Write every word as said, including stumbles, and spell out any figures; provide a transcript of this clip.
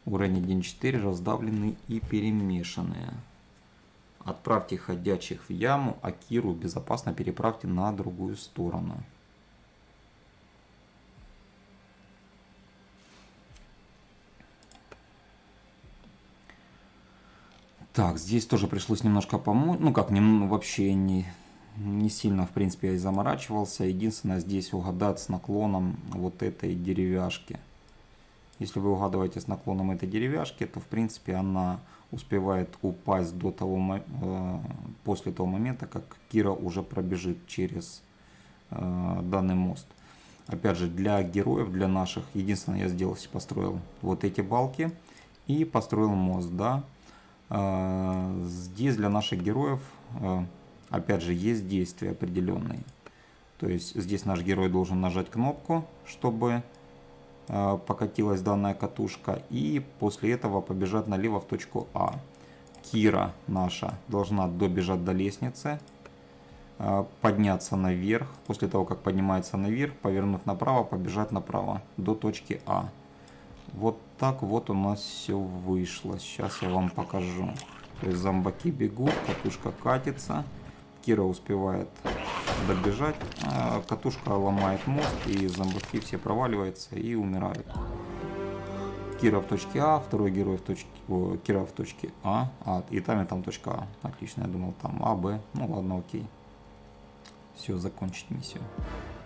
Уровень один четыре, раздавленные и перемешанные. Отправьте ходячих в яму, а Киру безопасно переправьте на другую сторону. Так, здесь тоже пришлось немножко помочь. Ну как, не, вообще не, не сильно, в принципе, я и заморачивался. Единственное, здесь угадать с наклоном вот этой деревяшки. Если вы угадываете с наклоном этой деревяшки, то в принципе она успевает упасть до того, после того момента, как Кира уже пробежит через данный мост. Опять же, для героев, для наших, единственное, я сделал, построил вот эти балки и построил мост, да. Здесь для наших героев, опять же, есть действия определенные. То есть здесь наш герой должен нажать кнопку, чтобы покатилась данная катушка, и после этого побежать налево в точку А. Кира наша должна добежать до лестницы, подняться наверх, после того как поднимается наверх, повернув направо, побежать направо до точки А. Вот так вот у нас все вышло. Сейчас я вам покажу. То есть зомбаки бегут, катушка катится, Кира успевает добежать, а катушка ломает мост, и зомбаки все проваливаются и умирают. Кира в точке А, второй герой в точке, о, Кира в точке А, а, и там и там точка А. Отлично, я думал там А, Б. Ну ладно, окей. Все, закончить миссию.